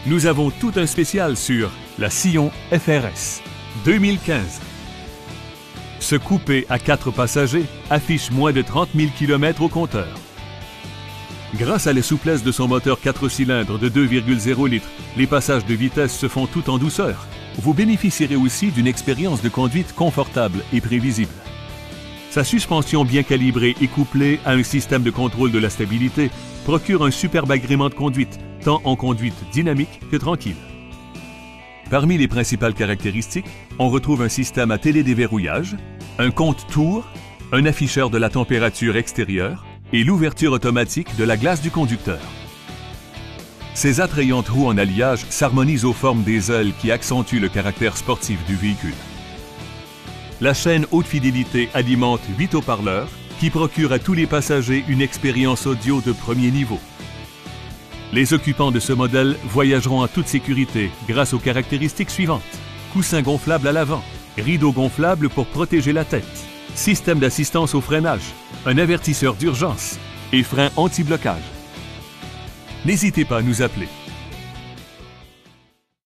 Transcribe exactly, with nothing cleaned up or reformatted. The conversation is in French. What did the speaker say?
Nous avons tout un spécial sur la Scion F R S deux mille quinze. Ce coupé à quatre passagers affiche moins de trente mille kilomètres au compteur. Grâce à la souplesse de son moteur quatre cylindres de deux virgule zéro litres, les passages de vitesse se font tout en douceur. Vous bénéficierez aussi d'une expérience de conduite confortable et prévisible. Sa suspension bien calibrée et couplée à un système de contrôle de la stabilité procure un superbe agrément de conduite, tant en conduite dynamique que tranquille. Parmi les principales caractéristiques, on retrouve un système à télédéverrouillage, un compte-tours, un afficheur de la température extérieure et l'ouverture automatique de la glace du conducteur. Ces attrayantes roues en alliage s'harmonisent aux formes des ailes qui accentuent le caractère sportif du véhicule. La chaîne haute fidélité alimente huit haut-parleurs qui procurent à tous les passagers une expérience audio de premier niveau. Les occupants de ce modèle voyageront en toute sécurité grâce aux caractéristiques suivantes. Coussin gonflable à l'avant, rideau gonflable pour protéger la tête, système d'assistance au freinage, un avertisseur d'urgence et frein anti-blocage. N'hésitez pas à nous appeler.